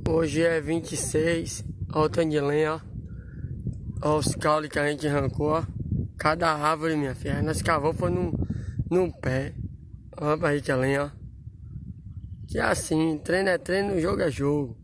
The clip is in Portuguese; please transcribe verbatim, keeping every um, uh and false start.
Hoje é vinte e seis, olha o tanto de lenha, ó. Olha os caules que a gente arrancou, ó. Cada árvore, minha filha, nós cavou foi num, num pé. Olha pra gente a lenha, ó. Que é assim, treino é treino, jogo é jogo.